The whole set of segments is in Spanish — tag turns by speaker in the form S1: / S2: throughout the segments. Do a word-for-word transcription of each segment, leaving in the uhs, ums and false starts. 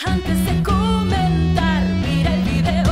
S1: Antes de comentar, mira el video.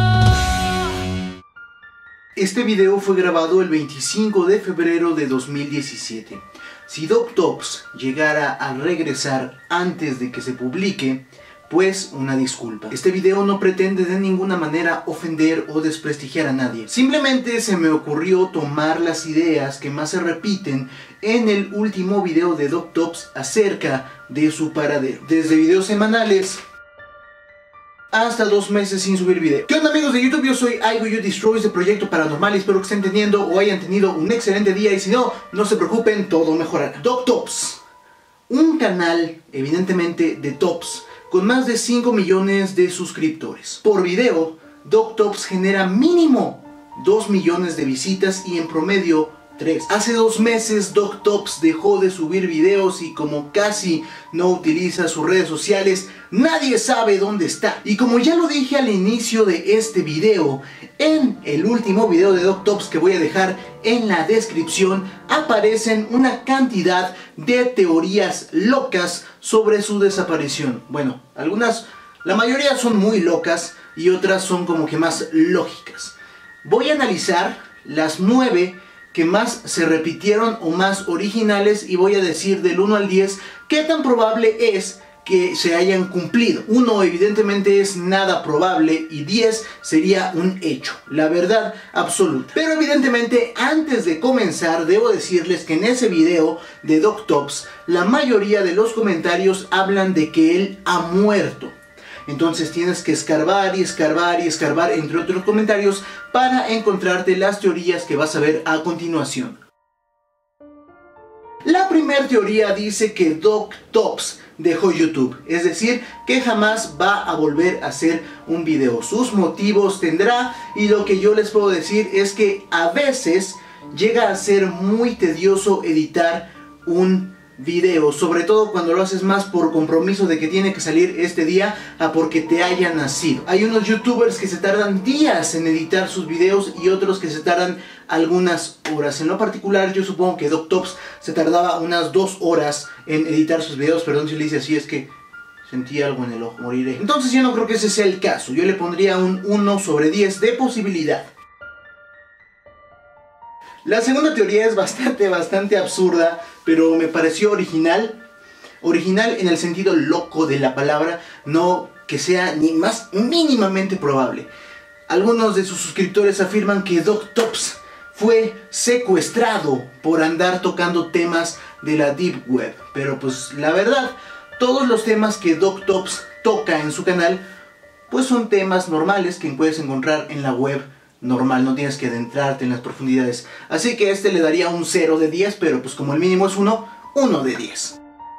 S2: Este video fue grabado el veinticinco de febrero de dos mil diecisiete. Si DocTops llegara a regresar antes de que se publique, pues una disculpa. Este video no pretende de ninguna manera ofender o desprestigiar a nadie. Simplemente se me ocurrió tomar las ideas que más se repiten en el último video de DocTops acerca de su paradero. Desde videos semanales hasta dos meses sin subir video. ¿Qué onda, amigos de YouTube? Yo soy I Go You Destroys de Proyecto Paranormal y espero que estén teniendo o hayan tenido un excelente día, y si no, no se preocupen, todo mejorará. DocTops, un canal evidentemente de tops con más de cinco millones de suscriptores. Por video, DocTops genera mínimo dos millones de visitas y en promedio tres. Hace dos meses DocTops dejó de subir videos y como casi no utiliza sus redes sociales, nadie sabe dónde está. Y como ya lo dije al inicio de este video, en el último video de DocTops que voy a dejar en la descripción, aparecen una cantidad de teorías locas sobre su desaparición. Bueno, algunas, la mayoría son muy locas y otras son como que más lógicas. Voy a analizar las nueve que más se repitieron o más originales y voy a decir del uno al diez qué tan probable es que se hayan cumplido. uno evidentemente es nada probable y diez sería un hecho, la verdad absoluta. Pero evidentemente antes de comenzar debo decirles que en ese video de DocTops la mayoría de los comentarios hablan de que él ha muerto. Entonces tienes que escarbar y escarbar y escarbar entre otros comentarios para encontrarte las teorías que vas a ver a continuación. La primera teoría dice que DocTops dejó YouTube, es decir, que jamás va a volver a hacer un video. Sus motivos tendrá y lo que yo les puedo decir es que a veces llega a ser muy tedioso editar un video, sobre todo cuando lo haces más por compromiso de que tiene que salir este día a porque te haya nacido. Hay unos youtubers que se tardan días en editar sus videos y otros que se tardan algunas horas. En lo particular yo supongo que DocTops se tardaba unas dos horas en editar sus videos. Perdón si le hice así, es que sentí algo en el ojo, moriré. Entonces yo no creo que ese sea el caso. Yo le pondría un uno sobre diez de posibilidad. La segunda teoría es bastante, bastante absurda, pero me pareció original. Original en el sentido loco de la palabra, no que sea ni más mínimamente probable. Algunos de sus suscriptores afirman que DocTops fue secuestrado por andar tocando temas de la Deep Web. Pero pues la verdad, todos los temas que DocTops toca en su canal, pues son temas normales que puedes encontrar en la web normal, no tienes que adentrarte en las profundidades. Así que a este le daría un cero de diez, pero pues como el mínimo es uno, uno de diez.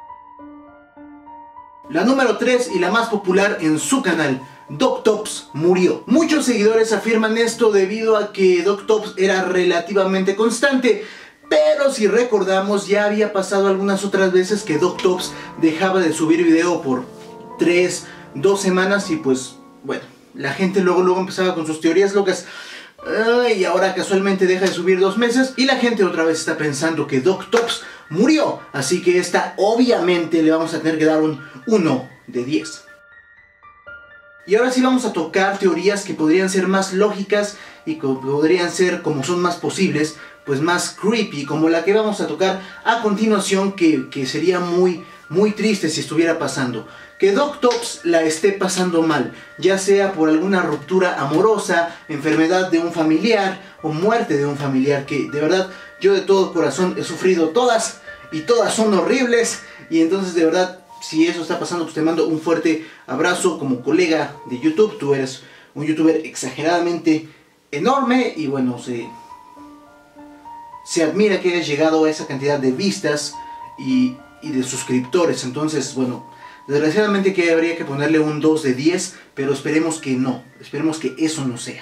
S2: La número tres y la más popular en su canal, DocTops murió. Muchos seguidores afirman esto debido a que DocTops era relativamente constante, pero si recordamos ya había pasado algunas otras veces que DocTops dejaba de subir video por tres, dos semanas y pues bueno, la gente luego luego empezaba con sus teorías locas. Uh, y ahora casualmente deja de subir dos meses y la gente otra vez está pensando que DocTops murió. Así que esta obviamente le vamos a tener que dar un uno de diez. Y ahora sí vamos a tocar teorías que podrían ser más lógicas y que podrían ser, como son más posibles, pues más creepy, como la que vamos a tocar a continuación, que, que sería muy, muy triste si estuviera pasando. Que DocTops la esté pasando mal, ya sea por alguna ruptura amorosa, enfermedad de un familiar o muerte de un familiar, que de verdad yo de todo corazón he sufrido todas y todas son horribles. Y entonces de verdad, si eso está pasando, pues te mando un fuerte abrazo como colega de YouTube. Tú eres un youtuber exageradamente enorme y bueno, se, se admira que hayas llegado a esa cantidad de vistas y, y de suscriptores. Entonces bueno, desgraciadamente que habría que ponerle un dos de diez, pero esperemos que no, esperemos que eso no sea.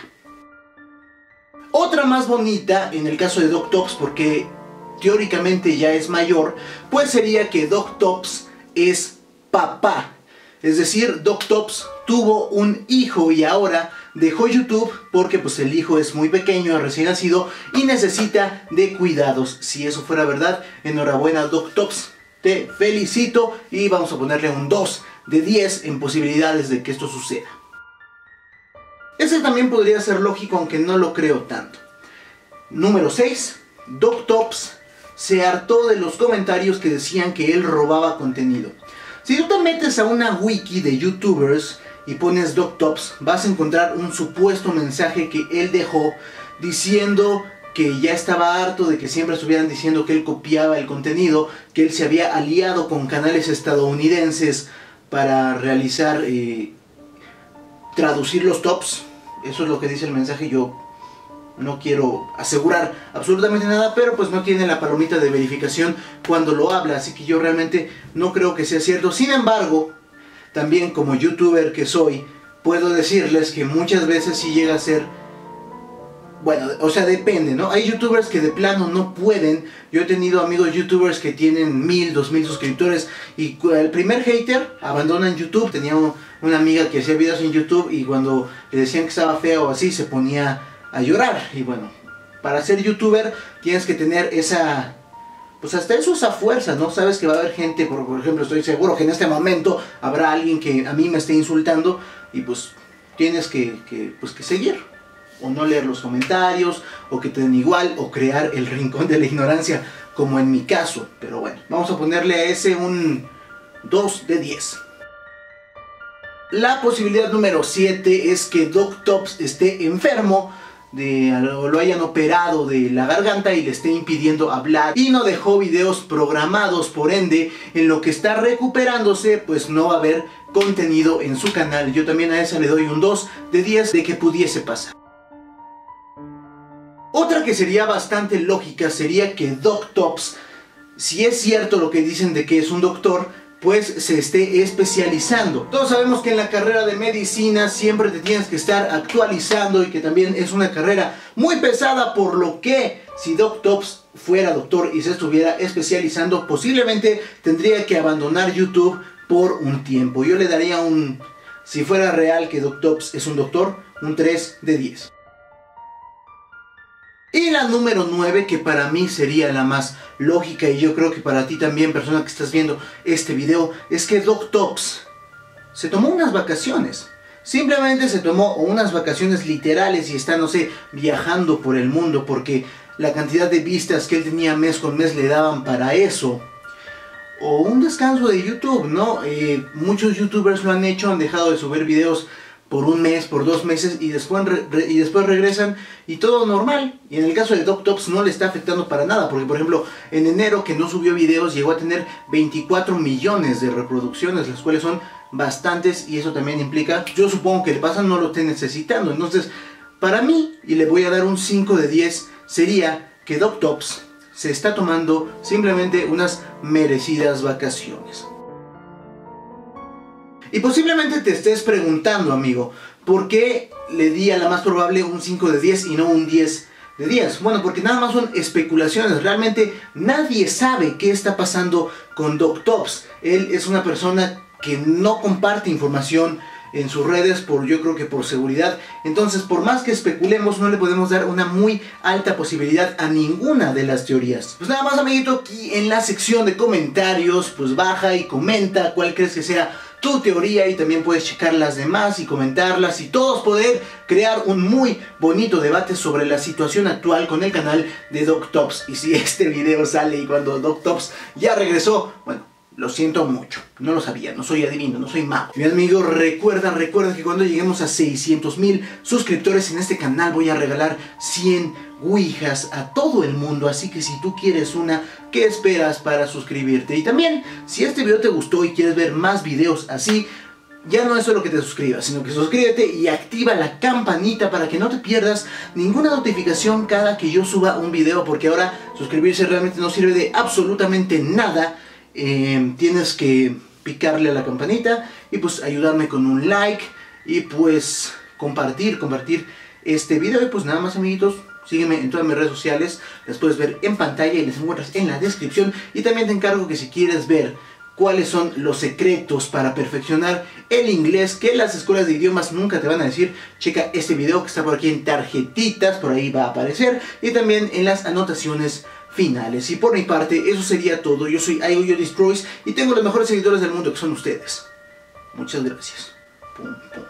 S2: Otra más bonita en el caso de DocTops, porque teóricamente ya es mayor, pues sería que DocTops es papá. Es decir, DocTops tuvo un hijo y ahora dejó YouTube porque pues el hijo es muy pequeño, recién nacido y necesita de cuidados. Si eso fuera verdad, enhorabuena DocTops, te felicito y vamos a ponerle un dos de diez en posibilidades de que esto suceda. Ese también podría ser lógico, aunque no lo creo tanto. Número seis. DocTops se hartó de los comentarios que decían que él robaba contenido. Si tú te metes a una wiki de youtubers y pones DocTops, vas a encontrar un supuesto mensaje que él dejó diciendo que ya estaba harto de que siempre estuvieran diciendo que él copiaba el contenido, que él se había aliado con canales estadounidenses para realizar, eh, traducir los tops. Eso es lo que dice el mensaje. Yo no quiero asegurar absolutamente nada, pero pues no tiene la palomita de verificación cuando lo habla, así que yo realmente no creo que sea cierto. Sin embargo, también como youtuber que soy, puedo decirles que muchas veces sí llega a ser... Bueno, o sea, depende, ¿no? Hay youtubers que de plano no pueden. Yo he tenido amigos youtubers que tienen mil, dos mil suscriptores y el primer hater abandonan YouTube. Tenía una amiga que hacía videos en YouTube y cuando le decían que estaba feo o así, se ponía a llorar. Y bueno, para ser youtuber tienes que tener esa... Pues hasta eso, esa fuerza, ¿no? Sabes que va a haber gente, por, por ejemplo, estoy seguro que en este momento habrá alguien que a mí me esté insultando y pues tienes que, que, pues, que seguir. O no leer los comentarios, o que te den igual, o crear el rincón de la ignorancia, como en mi caso. Pero bueno, vamos a ponerle a ese un dos de diez. La posibilidad número siete es que DocTops esté enfermo, de, o lo hayan operado de la garganta y le esté impidiendo hablar y no dejó videos programados, por ende, en lo que está recuperándose, pues no va a haber contenido en su canal. Yo también a esa le doy un dos de diez de que pudiese pasar. Otra que sería bastante lógica sería que DocTops, si es cierto lo que dicen de que es un doctor, pues se esté especializando. Todos sabemos que en la carrera de medicina siempre te tienes que estar actualizando y que también es una carrera muy pesada, por lo que si DocTops fuera doctor y se estuviera especializando, posiblemente tendría que abandonar YouTube por un tiempo. Yo le daría un, si fuera real que DocTops es un doctor, un tres de diez. Y la número nueve, que para mí sería la más lógica y yo creo que para ti también, persona que estás viendo este video, es que DocTops se tomó unas vacaciones. Simplemente se tomó unas vacaciones literales y está, no sé, viajando por el mundo, porque la cantidad de vistas que él tenía mes con mes le daban para eso. O un descanso de YouTube, ¿no? Eh, muchos youtubers lo han hecho, han dejado de subir videos por un mes, por dos meses y después, re, re, y después regresan y todo normal. Y en el caso de DocTops no le está afectando para nada, porque por ejemplo en enero, que no subió videos, llegó a tener veinticuatro millones de reproducciones, las cuales son bastantes, y eso también implica, yo supongo que el pasa no lo esté necesitando. Entonces para mí, y le voy a dar un cinco de diez, sería que DocTops se está tomando simplemente unas merecidas vacaciones. Y posiblemente te estés preguntando, amigo, ¿por qué le di a la más probable un cinco de diez y no un diez de diez? Bueno, porque nada más son especulaciones. Realmente nadie sabe qué está pasando con DocTops. Él es una persona que no comparte información en sus redes, por, yo creo que por seguridad. Entonces, por más que especulemos, no le podemos dar una muy alta posibilidad a ninguna de las teorías. Pues nada más, amiguito, aquí en la sección de comentarios, pues baja y comenta cuál crees que sea tu teoría, y también puedes checar las demás y comentarlas y todos poder crear un muy bonito debate sobre la situación actual con el canal de DocTops. Y si este video sale y cuando DocTops ya regresó, bueno, lo siento mucho, no lo sabía, no soy adivino, no soy mago. Mi amigo, recuerda, recuerda que cuando lleguemos a seiscientos mil suscriptores en este canal voy a regalar cien ouijas a todo el mundo. Así que si tú quieres una, ¿qué esperas para suscribirte? Y también, si este video te gustó y quieres ver más videos así, ya no es solo que te suscribas, sino que suscríbete y activa la campanita para que no te pierdas ninguna notificación cada que yo suba un video, porque ahora suscribirse realmente no sirve de absolutamente nada. Eh, tienes que picarle a la campanita y pues ayudarme con un like y pues compartir, compartir este video. Y pues nada más, amiguitos, sígueme en todas mis redes sociales, las puedes ver en pantalla y las encuentras en la descripción. Y también te encargo que si quieres ver cuáles son los secretos para perfeccionar el inglés que las escuelas de idiomas nunca te van a decir, checa este video que está por aquí en tarjetitas, por ahí va a aparecer, y también en las anotaciones finales. Y por mi parte, eso sería todo. Yo soy I O Yo Destroys y tengo los mejores seguidores del mundo, que son ustedes. Muchas gracias. Pum, pum.